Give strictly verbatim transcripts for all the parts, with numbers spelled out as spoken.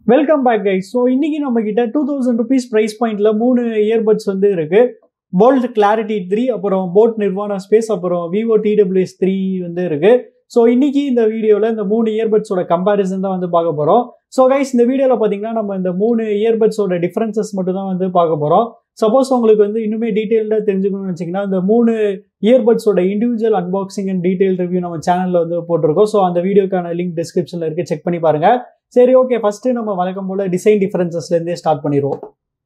Welcome back guys. So இன்னைக்கு நம்ம கிட்ட டூ தௌசண்ட் ருபீஸ் ப்ரைஸ் பாயிண்ட்ல மூணு இயர்பட்ஸ் வந்து இருக்கு. போல்ட் கிளாரிட்டி த்ரீ, அப்புறம் போட் நிர்வாணா ஸ்பேஸ், அப்புறம் விவோ டிடபிள்யூஎஸ் த்ரீ வந்து இருக்கு. ஸோ இன்னைக்கு இந்த வீடியோவில் இந்த மூணு இயர்பட்ஸோட கம்பேரிசன் தான் வந்து பார்க்க போகிறோம். ஸோ கைஸ், இந்த வீடியோவில் பார்த்தீங்கன்னா நம்ம இந்த மூணு இயர்பட்ஸோட டிஃப்ரென்சஸ் மட்டும் தான் வந்து பார்க்க போகிறோம். சப்போஸ் உங்களுக்கு வந்து இன்னுமே டீட்டெயில்டாக தெரிஞ்சுக்கணும்னு வச்சிங்கன்னா இந்த மூணு இயர்பட்ஸோட individual unboxing and detail review நம்ம சேனலில் வந்து போட்டிருக்கோம். ஸோ அந்த வீடியோக்கான லிங்க் டிஸ்கிரிப்ஷனில் இருக்குது, செக் பண்ணி பாருங்க. சரி, ஓகே, ஃபர்ஸ்ட் நம்ம வழக்கம் போல டிசைன் டிஃபரன்சஸ்லேருந்தே ஸ்டார்ட் பண்ணிடுவோம்.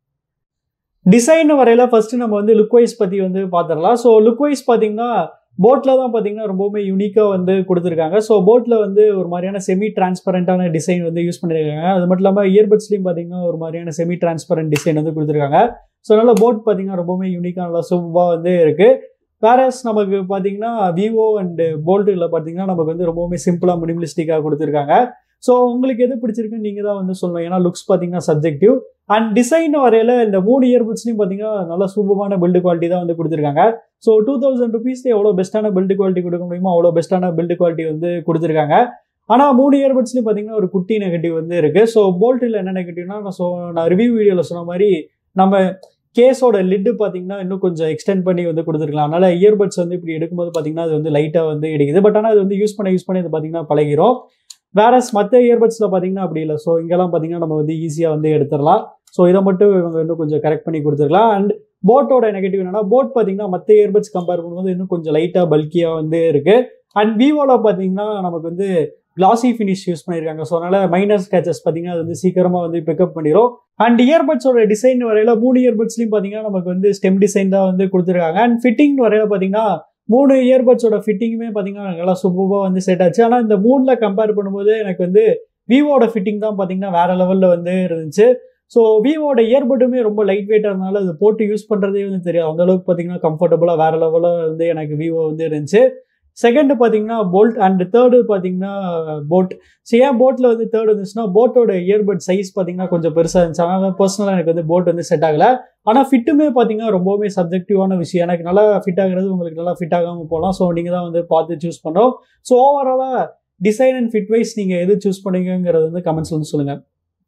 டிசைன் வரையில ஃபர்ஸ்ட் நம்ம வந்து லுக் வைஸ் பற்றி வந்து பார்த்துடலாம். ஸோ லுக் வைஸ் பார்த்தீங்கன்னா போட்டில் தான் பார்த்தீங்கன்னா ரொம்பவுமே யூனிக்காக வந்து கொடுத்துருக்காங்க. ஸோ போட்டில் வந்து ஒரு மாதிரியான செமி டிரான்ஸ்பரண்டான டிசைன் வந்து யூஸ் பண்ணியிருக்காங்க. அது மட்டும் இல்லாமல் இயர்பட்ஸ்லையும் பார்த்தீங்கன்னா ஒரு மாதிரியான செமி டிரான்ஸ்பரண்ட் டிசைன் வந்து கொடுத்துருக்காங்க. ஸோ அதனால போட் பார்த்தீங்கன்னா ரொம்பவுமே யூனிக்காக நல்லா சூப்பராக வந்து இருக்குது. வேறஸ் நமக்கு பார்த்தீங்கன்னா விவோ அண்ட் போல்ட்டில் பார்த்தீங்கன்னா நமக்கு வந்து ரொம்பவுமே சிம்பிளாக மினிமலிஸ்டிக்காக கொடுத்துருக்காங்க. ஸோ உங்களுக்கு எது பிடிச்சிருக்குன்னு நீங்கள் தான் வந்து சொல்லணும், ஏன்னா லுக்ஸ் பார்த்தீங்கன்னா சப்ஜெக்டிவ். அண்ட் டிசைன் வரையில இந்த மூணு இயர்பட்ஸ்லையும் பார்த்தீங்கன்னா நல்லா சூப்பரான பில்டு குவாலிட்டி தான் வந்து கொடுத்துருக்காங்க. ஸோ டூ தௌசண்ட் ருபீஸ்ல எவ்வளோ பெஸ்ட்டான பில்டு குவாலிட்டி கொடுக்க முடியுமோ அவ்வளோ பெஸ்ட்டான பில்டு குவாலிட்டி வந்து கொடுத்துருக்காங்க. ஆனால் மூணு இயர்பட்ஸ்லையும் பார்த்தீங்கன்னா ஒரு குட்டி நெகட்டிவ் வந்து இருக்குது. ஸோ போல்ட்டில் என்ன நெகட்டிவ்னா, நான் ஸோ நான் ரிவ்யூ வீடியோவில் சொன்ன மாதிரி நம்ம கேஸோட லிட்டு பார்த்தீங்கன்னா இன்னும் கொஞ்சம் எக்ஸ்டெண்ட் பண்ணி வந்து கொடுத்துருக்கலாம். அதனால இயர்பட்ஸ் வந்து இப்படி எடுக்கும்போது பார்த்தீங்கன்னா அது வந்து லைட்டாக வந்து எடுக்குது. பட் ஆனால் அது வந்து யூஸ் பண்ண யூஸ் பண்ணி அது பார்த்தீங்கன்னா பழகிரும். வேறஸ் மற்ற இயர்பட்ஸில் பார்த்தீங்கன்னா அப்படி இல்லை. ஸோ இங்கெல்லாம் பார்த்தீங்கன்னா நம்ம வந்து ஈஸியாக வந்து எடுத்துடலாம். ஸோ இதை மட்டும் இவங்க இன்னும் கொஞ்சம் கரெக்ட் பண்ணி கொடுத்துருக்கலாம். அண்ட் போட்டோட நெகட்டிவ் என்னன்னா, போட் பார்த்தீங்கன்னா மற்ற இயர்பட்ஸ் கம்பேர் பண்ணும்போது இன்னும் கொஞ்சம் லைட்டாக பல்கியாக வந்து இருக்கு. அண்ட் விவோவில் பார்த்தீங்கன்னா நமக்கு வந்து கிளாசி ஃபினிஷ் யூஸ் பண்ணியிருக்காங்க. ஸோ அதனால மைனர் ஸ்கேச்சஸ் பார்த்தீங்கன்னா அது வந்து சீக்கிரமாக வந்து பிக்கப் பண்ணிடும். அண்ட் இயர்பட்ஸோட டிசைன் வரையில மூணு இயர்பட்ஸ்லையும் பார்த்தீங்கன்னா நமக்கு வந்து ஸ்டெம் டிசைன் தான் வந்து கொடுத்துருக்காங்க. அண்ட் ஃபிட்டிங் வரையில பார்த்தீங்கன்னா மூணு இயர்பட்ஸோட ஃபிட்டிங்குமே பார்த்தீங்கன்னா நல்லா சூப்பராக வந்து செட் ஆச்சு. ஆனால் இந்த மூணில் கம்பேர் பண்ணும்போது எனக்கு வந்து விவோட ஃபிட்டிங் தான் பார்த்தீங்கன்னா வேற லெவலில் வந்து இருந்துச்சு. ஸோ விவோட இயர்பட்டுமே ரொம்ப லைட் வெயிட்டாக இருந்தனால அது போட்டு யூஸ் பண்ணுறதே வந்து தெரியாது. அந்த அளவுக்கு பார்த்தீங்கன்னா கம்ஃபர்டபுளாக வேற லெவலில் வந்து எனக்கு விவோ வந்து இருந்துச்சு. செகண்ட் பார்த்தீங்கன்னா போல்ட் அண்ட் தேர்டு பார்த்தீங்கன்னா போட். ஸோ ஏன் போட்டில் வந்து தேர்ட் வந்துச்சுன்னா, போட்டோட இயர்பட் சைஸ் பார்த்தீங்கன்னா கொஞ்சம் பெருசாக இருந்துச்சு. அதனால பர்சனலாக எனக்கு வந்து போட் வந்து செட் ஆகலை. ஆனால் ஃபிட்டுமே பார்த்தீங்கன்னா ரொம்பவுமே சப்ஜெக்டிவான விஷயம். எனக்கு நல்லா ஃபிட் ஆகுறது, உங்களுக்கு நல்லா ஃபிட் ஆகாமல் போகலாம். ஸோ நீங்கள் தான் வந்து பார்த்து சூஸ் பண்ணோம். ஸோ ஓவராலாக டிசைன் அண்ட் ஃபிட் வைஸ் நீங்கள் எது சூஸ் பண்ணீங்கிறது வந்து கமெண்ட்ஸ் வந்து சொல்லுங்கள்.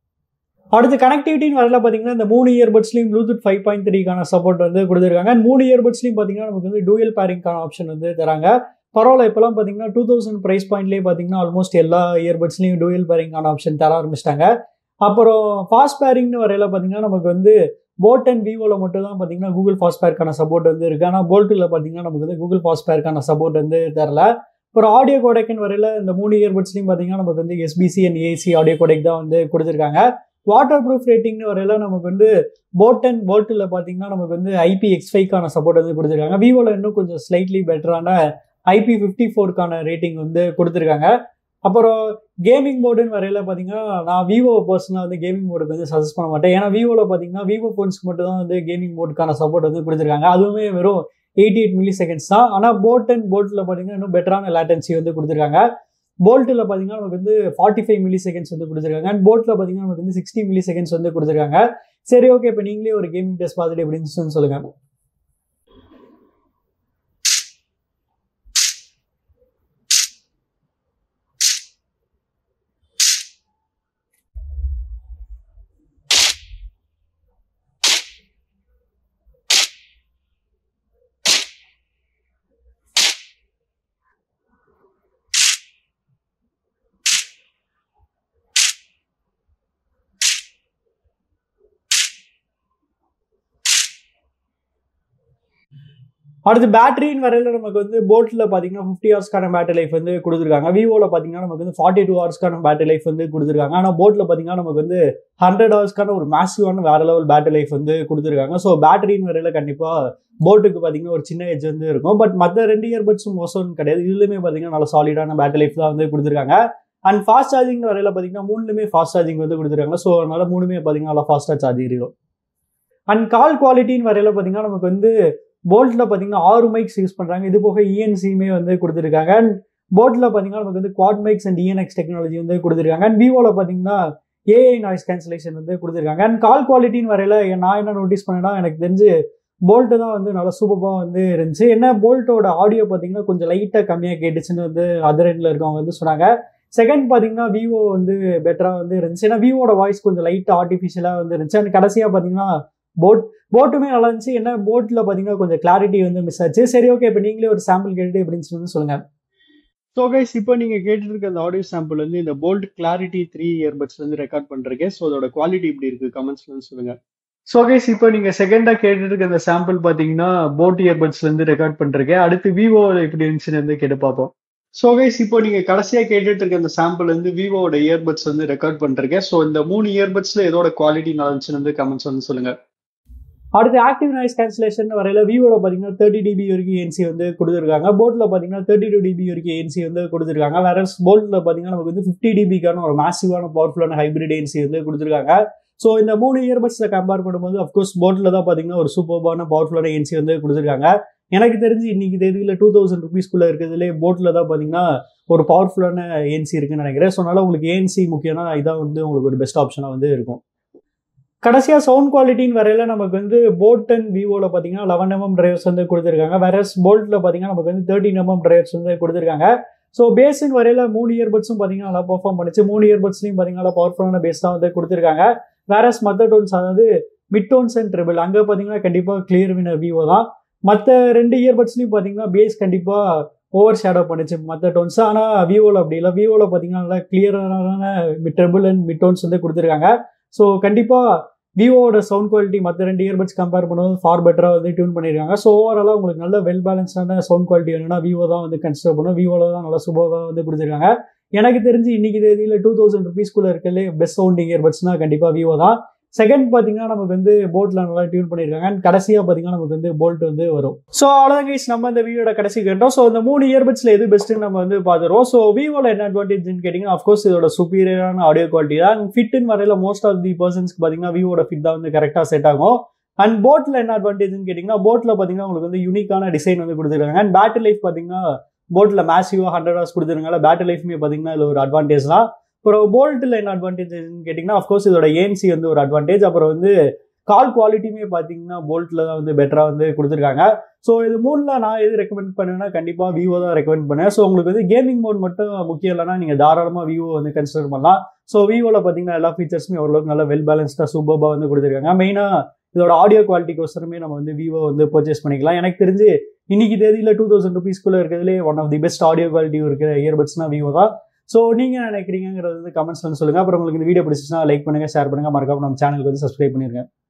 அடுத்து கனெக்டிவிட்டின்னு வரல பார்த்தீங்கன்னா இந்த மூணு இயர்பட்ஸ்லையும் ப்ளூடூத் ஃபைவ் பாயிண்ட் த்ரீக்கான சப்போர்ட் வந்து கொடுத்துருக்காங்க. அண்ட் மூணு இயர்பட்ஸ்லையும் பார்த்தீங்கன்னா நமக்கு வந்து டூயல் பேரிங்கான ஆப்ஷன் வந்து தராங்க. பரவாயில்ல, இப்போலாம் பார்த்தீங்கன்னா டூ தௌசண்ட் ப்ரைஸ் பாயிண்ட்லேயே பார்த்தீங்கன்னா ஆல்மோஸ்ட் எல்லா இயர்பட்ஸ்லையும் டூயல் பேரிங்கான ஆப்ஷன் தர ஆரம்பிச்சிட்டாங்க. அப்புறம் ஃபாஸ்ட் பேரிங்னு வரையில பார்த்தீங்கன்னா நமக்கு வந்து போட் அண்ட் விவோவில் மட்டும் தான் பார்த்தீங்கன்னா கூகுள் ஃபாஸ்ட் பேருக்கான சப்போர்ட் வந்து இருக்குது. ஆனால் போல்ட்டில் பார்த்தீங்கன்னா நமக்கு வந்து கூகுள் ஃபாஸ்ட் பேருக்கான சப்போர்ட் வந்து தரல. அப்புறம் ஆடியோ கோடெக்னு வரையில இந்த மூணு இயர்பட்ஸ்லையும் பார்த்தீங்கன்னா நமக்கு வந்து SBC and AC audio codec தான் வந்து கொடுத்துருக்காங்க. வாட்டர் ப்ரூஃப் ரேட்டிங்னு வரையில நமக்கு வந்து போட் அண்ட் போல்ட்டில் பார்த்தீங்கன்னா நமக்கு வந்து ஐபி எக்ஸ் ஃபைவ்க்கான சப்போர்ட் வந்து கொடுத்துருக்காங்க. விவோவில் இன்னும் கொஞ்சம் ஸ்லைட்லி பெட்டரான ஐபி ஃபிஃப்டி ஃபோருக்கான ரேட்டிங் வந்து கொடுத்துருக்காங்க. அப்புறம் கேமிங் மோடுன்னு வரையில பார்த்தீங்கன்னா நான் விவோ பர்சனலாக வந்து கேமிங் மோடுக்கு வந்து சஜஸ்ட் பண்ண மாட்டேன். ஏன்னா விவோவில் பார்த்தீங்கன்னா விவோ ஃபோன்ஸ்க்கு மட்டும் தான் வந்து கேமிங் மோடுக்கான சப்போர்ட் வந்து கொடுத்துருக்காங்க. அதுவுமே வெறும் எயிட்டி எயிட் மில்லி செகண்ட்ஸ் தான். ஆனால் போட் அண்ட் போல்ட்டில் பார்த்தீங்கன்னா இன்னும் பெட்டரான லேட்டன்சி வந்து கொடுத்துருக்காங்க. போல்ட்டில் பார்த்தீங்கன்னா நமக்கு வந்து ஃபார்ட்டி ஃபைவ் மில்லி செகண்ட்ஸ் வந்து கொடுத்துருக்காங்க. அண்ட் போல்ட்டில் பார்த்தீங்கன்னா நமக்கு வந்து சிக்ஸ்டி மில்லி செகண்ட்ஸ் வந்து கொடுத்துருக்காங்க. சரி, ஓகே, இப்போ நீங்களே ஒரு கேமிங் டெஸ்ட் பார்த்துட்டு எப்படின்னு சொல்லுங்கள். அடுத்து பேட்டரின்னு வரையில நமக்கு வந்து போட்டில் பார்த்தீங்கன்னா ஃபிஃப்டி ஹவர்ஸ்க்கான பேட்டரி லைஃப் வந்து கொடுத்துருக்காங்க. விவோவில் பார்த்தீங்கன்னா நமக்கு வந்து ஃபார்ட்டி டூ ஹவர்ஸ்க்கான பேட்டரி லைஃப் வந்து கொடுத்துருக்காங்க. ஆனால் போட்டில் பார்த்தீங்கன்னா நமக்கு வந்து ஹண்ட்ரட் ஹவர்ஸ்க்கான ஒரு மேசிவான வேற லெவல் பேட்டரி லைஃப் வந்து கொடுத்துருக்காங்க. ஸோ பேட்டரின்னு வரையில கண்டிப்பாக போட்டுக்கு பார்த்தீங்கன்னா ஒரு சின்ன எட்ஜ் வந்து இருக்கும். பட் மற்ற ரெண்டு இயர்பட்ஸும் மோசம்னு கிடையாது. இதுலையுமே பார்த்தீங்கன்னா நல்ல சாலிடான பேட்டரி லைஃப் தான் வந்து கொடுத்துருக்காங்க. அண்ட் ஃபாஸ்ட் சார்ஜிங் வரையில பார்த்தீங்கன்னா மூணுலுமே ஃபாஸ்ட் சார்ஜிங் வந்து கொடுத்துருக்காங்க. ஸோ அதனால மூணுமே பார்த்தீங்கன்னா நல்லா ஃபாஸ்ட்டாக சார்ஜ் இருக்கும். அண்ட் கால் குவாலிட்டின்னு வரையில பார்த்தீங்கன்னா நமக்கு வந்து போல்ட்டில் பார்த்தீங்கன்னா ஆறு மைக்ஸ் யூஸ் பண்ணுறாங்க. இது போக இஎன்சியுமே வந்து கொடுத்துருக்காங்க. அண்ட் போல்ட்டில் பார்த்தீங்கன்னா நமக்கு வந்து quad mics and ENX technology வந்து கொடுத்துருக்காங்க. அண்ட் விவோவில் பார்த்தீங்கன்னா ஏஐ நாய்ஸ் கேன்சலேஷன் வந்து கொடுத்துருக்காங்க. அண்ட் கால் குவாலிட்டின்னு வரையில நான் என்ன நோட்டீஸ் பண்ணேன்னா, எனக்கு தெரிஞ்சு போல்ட்டு தான் வந்து நல்லா சூப்பராக வந்து இருந்துச்சு. என்ன போல்ட்டோட ஆடியோ பார்த்தீங்கன்னா கொஞ்சம் லைட்டாக கம்மியாக கேட்டுச்சுன்னு வந்து அதர் எண்டில் இருக்கவங்க வந்து சொன்னாங்க. செகண்ட் பார்த்தீங்கன்னா விவோ வந்து பெட்டராக வந்து இருந்துச்சு. ஏன்னா விவோட வாய்ஸ் கொஞ்சம் லைட்டாக ஆர்டிஃபிஷியலாக வந்து இருந்துச்சு. அண்ட் கடைசியாக பார்த்தீங்கன்னா போட் போட்டுமே நல்லா இருந்துச்சு. என்ன போட்டில் பார்த்தீங்கன்னா கொஞ்சம் கிளாரிட்டி வந்து மிஸ் ஆச்சு. சரி, ஓகே, இப்போ நீங்களே ஒரு சாம்பிள் கேட்டு எப்படின்னு சொல்லி சொல்லுங்கள். ஸோ கைஸ், இப்போ நீங்கள் கேட்டுட்டு இருக்க அந்த ஆடியோ சாம்பிள் வந்து இந்த போல்ட் கிளாரிட்டி த்ரீ இயர்பட்ஸ் வந்து ரெக்கார்ட் பண்ணுறேன். ஸோ அதோட குவாலிட்டி இப்படி இருக்குது, கமெண்ட்ஸ்ல வந்து சொல்லுங்கள். ஸோ கைஸ், இப்போ நீங்கள் செகண்டாக கேட்டுட்டு இருக்க அந்த சாம்பிள் பார்த்தீங்கன்னா போட் இயர்பட்ஸ்ல இருந்து ரெக்கார்ட் பண்ணுறேன். அடுத்து விவோவில் எப்படி இருந்துச்சுன்னு வந்து கேட்டு பார்ப்போம். ஸோ கைஸ், இப்போ நீங்கள் கடைசியாக கேட்டுட்டு இருக்க அந்த சாம்பிள் வந்து விவோட இயர்பட்ஸ் வந்து ரெக்கார்ட் பண்ணுறேன். ஸோ இந்த மூணு இயர்பட்ஸில் எதோட குவாலிட்டி நல்லா இருந்துச்சுன்னு வந்து கமெண்ட்ஸ் வந்து சொல்லுங்கள். அடுத்து ஆக்டிவ் நாய்ஸ் கேன்சலேஷன் வரையில விவோட பார்த்தீங்கன்னா தேர்ட்டி டிபி வரைக்கும் ஏஎன்சி வந்து கொடுத்துருக்காங்க. போட்டில் பார்த்தீங்கன்னா தேர்ட்டி டூ டிபி வரைக்கும் ஏஎன்சி வந்து கொடுத்துருக்காங்க. வேற போல்ட்டில் பார்த்தீங்கன்னா நமக்கு வந்து ஃபிஃப்டி டிபிக்கான ஒரு மாசிவான பவர்ஃபுல்லான ஹைப்ரிட் ஏஎன்சி வந்து கொடுத்துருக்காங்க. ஸோ இந்த மூணு இயர்பட்ஸில் கம்பேர் பண்ணும்போது அஃப்கோர்ஸ் போட்டில் தான் பார்த்தீங்கன்னா ஒரு சூப்பர்பான பவர்ஃபுல்லான ஏஎன்சி வந்து கொடுத்துருக்காங்க. எனக்கு தெரிஞ்சு இன்னைக்கு தேதியில் டூ தௌசண்ட் ருபீஸ்க்குள்ளே இருக்கிறதுலே போட்டில் தான் பார்த்தீங்கன்னா ஒரு பவர்ஃபுல்லான ஏஎன்சி இருக்குன்னு நினைக்கிறேன். ஸோ அதனால உங்களுக்கு ஏஎன்சி முக்கியம்னா இதான் வந்து உங்களுக்கு ஒரு பெஸ்ட் ஆப்ஷனாக வந்து இருக்கும். கடைசியாக சவுண்ட் குவாலிட்டின்னு வரையில நமக்கு வந்து போட் அண்ட் விவோவில் பார்த்தீங்கன்னா லெவன் எம்எம் டிரைவர்ஸ் வந்து கொடுத்துருக்காங்க. வேற போல்ட்டில் பார்த்தீங்கன்னா நமக்கு வந்து தேர்ட்டின் எம்எம் டிரைவர்ஸ் வந்து கொடுத்துருக்காங்க. ஸோ பேஸின் வரையில மூணு இயர்பட்ஸும் பார்த்தீங்கன்னா நல்லா பர்ஃபார்ம் பண்ணிச்சு. மூணு இயர்பட்ஸ்லையும் பார்த்தீங்கன்னா பவர்ஃபுல்லான பேஸ் தான் வந்து கொடுத்துருக்காங்க. வேற மற்ற டோன்ஸ், அதாவது மிட் டோன்ஸ் அண்ட் ட்ரிபிள், அங்கே பார்த்தீங்கன்னா கண்டிப்பாக கிளியர் வினர் விவோ தான். மற்ற ரெண்டு இயர்பட்ஸ்லையும் பார்த்தீங்கன்னா பேஸ் கண்டிப்பாக ஓவர் ஷேடோ பண்ணிச்சு மற்ற டோன்ஸ். ஆனால் விவோவில் அப்படி இல்லை. விவோவில் பார்த்தீங்கன்னா நல்லா கிளியரான ட்ரிபிள் அண்ட் மிட் டோன்ஸ் வந்து கொடுத்துருக்காங்க. ஸோ கண்டிப்பாக விவோட சவுண்ட் குவாலிட்டி மற்ற ரெண்டு இயர்பட்ஸ் கம்பேர் பண்ணும்போது ஃபார் பெட்டராக வந்து டியூன் பண்ணியிருக்காங்க. ஸோ ஓவராலாக உங்களுக்கு நல்ல வெல் பேலன்ஸான சவுண்ட் குவாலிட்டி வேணும்னா விவோ தான் வந்து கன்சிடர் பண்ணும். விவோவில் தான் நல்லா சூப்பராக வந்து கொடுத்துருக்காங்க. எனக்கு தெரிஞ்சு இன்னைக்கு தேதியில் டூ தௌசண்ட் ருபீஸ்க்குள்ளே இருக்கலே பெஸ்ட் சவுண்டிங் இயர்பட்ஸ்னா கண்டிப்பாக விவோ தான். செகண்ட் பார்த்தீங்கன்னா நமக்கு வந்து போல்ட்டில் நல்லா டியூன் பண்ணியிருக்காங்க. அண்ட் கடைசியாக பார்த்தீங்கன்னா நமக்கு வந்து போல்ட் வந்து வரும். ஸோ அவ்வளோதான் கைஸ், நம்ம இந்த வீடியோட கடைசி கேட்டோம். ஸோ இந்த மூணு இயர்பட்ஸில் எது பெஸ்ட்டுன்னு நம்ம வந்து பார்த்துருவோம். ஸோ விவோவில் என்ன அட்வான்டேஜ்னு கேட்டிங்கன்னா அஃப்கோர்ஸ் இதோட சுப்பீரியரான ஆடியோ குவாலிட்டி தான். ஃபிட்னு வரையில மோஸ்ட் ஆஃப் தி பர்சன்ஸ்க்கு பார்த்தீங்கன்னா விவோட ஃபிட் தான் வந்து கரெக்டாக செட் ஆகும். அண்ட் போட்டில் என்ன அட்வான்டேஜ்னு கேட்டிங்கன்னா போட்டில் பார்த்தீங்கன்னா உங்களுக்கு வந்து யூனிக்கான டிசைன் வந்து கொடுத்துருக்காங்க. அண்ட் பேட்டரி லைஃப் பார்த்தீங்கன்னா போட்டில் மேசிவாக ஹண்ட்ரட் ஹவர்ஸ் கொடுத்துருக்காங்க. பேட்டரி லைஃப்மே பார்த்தீங்கன்னா இதில் ஒரு அட்வான்டேஜ் தான். அப்புறம் போல்ட்டில் என்ன அட்வான்டேஜ்னு கேட்டிங்கன்னா அஃப்கோர்ஸ் இதோட ஏஎன்சி வந்து ஒரு அட்வான்டேஜ். அப்புறம் வந்து கால் குவாலிட்டியுமே பார்த்தீங்கன்னா போல்ட்டில் தான் வந்து பெட்டராக வந்து கொடுத்துருக்காங்க. ஸோ இது மூணில் நான் எது ரெக்கமெண்ட் பண்ணுவேன்னா கண்டிப்பாக விவோ தான் ரெக்கமெண்ட் பண்ணுவேன். ஸோ உங்களுக்கு வந்து கேமிங் மோட் மட்டும் முக்கியம் இல்லைனா நீங்கள் தாராளமாக விவோ வந்து கன்சிடர் பண்ணலாம். ஸோ விவோவில் பார்த்தீங்கன்னா எல்லா ஃபீச்சர்ஸுமே ஓரளவுக்கு நல்லா வெல் பேலன்ஸ்டாக சூப்பராக வந்து கொடுத்துருக்காங்க. மெயினாக இதோட ஆடியோ குவாலிட்டிக்கோசரமே நம்ம வந்து விவோ வந்து பர்ச்சேஸ் பண்ணிக்கலாம். எனக்கு தெரிஞ்சு இன்னைக்கு தேதியில் டூ தௌசண்ட் ருபீஸ்க்குள்ளே இருக்கிறதுலே one of the best audio quality இருக்கிற இயர்பட்ஸ்னா விவோ தான். ஸோ நீங்கள் நினைக்கிறீங்கிறது வந்து கமெண்ட்ஸ் வந்து சொல்லுங்கள். அப்புறம் உங்களுக்கு இந்த வீடியோ பிடிச்சிச்சுன்னா லைக் பண்ணுங்கள், ஷேர் பண்ணுங்கள், மறக்காம நம்ம சேனலுக்கு வந்து சப்ஸ்கிரைப் பண்ணிருங்க.